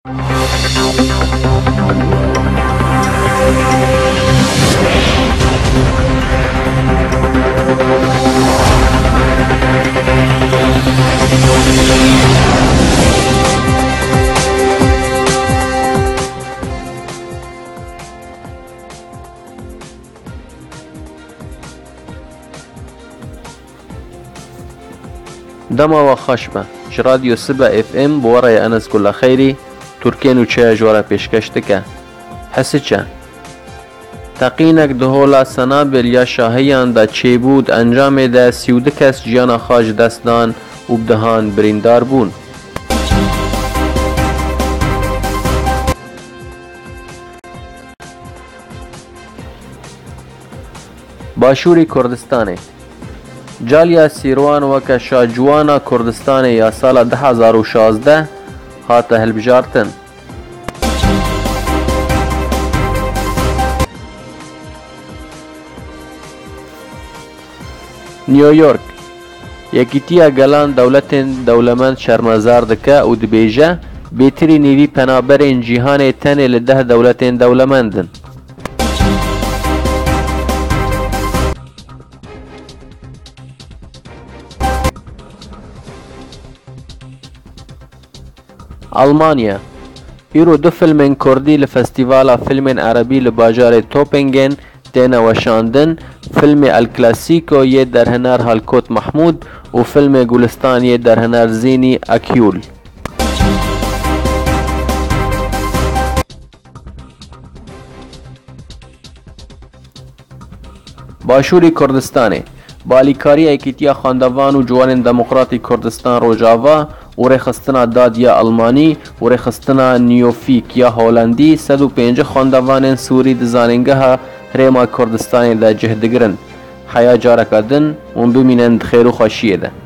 دما و خشمه رادیو سبا اف ام بواره انس گل خیری ترکیه نوچه جواره پیشکش دکه حسی چه تقینک دهولا سنابل یا شاهیان دا چه بود انجام ده 32 کس جیانا خاج دستان و بدهان بریندار بون. باشوری کردستانه جالیا سیروان وکا شاجوانا کردستان یا سال 2016 هاته هلبجارتن. نیویورک یکیتیا گلان دولمند شرمزار دکه و دبیجه بیتری نیوی پنابرین جیهان تنه لده دولتین دولمندن. آلمانیا ایرو دو فیلم کردی لفستیوالا فیلم عربی لباجار توپنگن تینا وشاندن. فیلم الکلاسیکو یه در هنر هالکوت محمود و فیلم گلستان یه در هنر زینی اکیول. باشوری کردستانه بالیکاری ایکیتیا خاندوان و جوان دموکراتی کردستان روجاوا و رخستنا دادیا آلمانی و رخستنا نیوفیک یا هولندی 105 خاندوان سوری دزاننگه ها هرما کردستان دا جهدگرن حیا جارکادن و بمینند خیر و خوشیه ده.